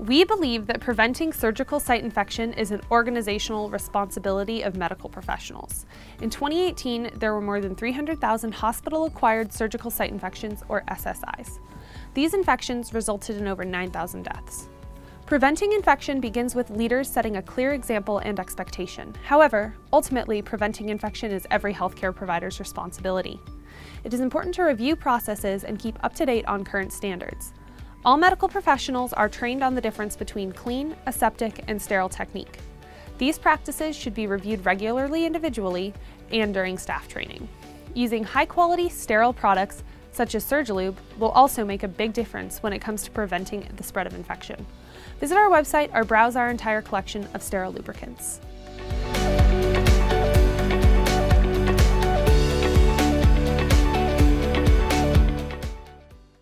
We believe that preventing surgical site infection is an organizational responsibility of medical professionals. In 2018, there were more than 300,000 hospital-acquired surgical site infections, or SSIs. These infections resulted in over 9,000 deaths. Preventing infection begins with leaders setting a clear example and expectation. However, ultimately, preventing infection is every healthcare provider's responsibility. It is important to review processes and keep up to date on current standards. All medical professionals are trained on the difference between clean, aseptic, and sterile technique. These practices should be reviewed regularly individually and during staff training. Using high-quality, sterile products, such as Surgilube, will also make a big difference when it comes to preventing the spread of infection. Visit our website or browse our entire collection of sterile lubricants.